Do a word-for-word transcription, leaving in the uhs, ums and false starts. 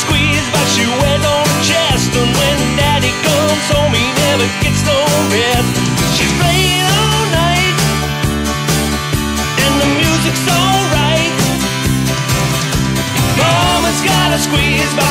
squeeze, but she wears on her chest. And when daddy comes home, he never gets no rest. She's playing all night, and the music's alright. Mama's got a squeeze,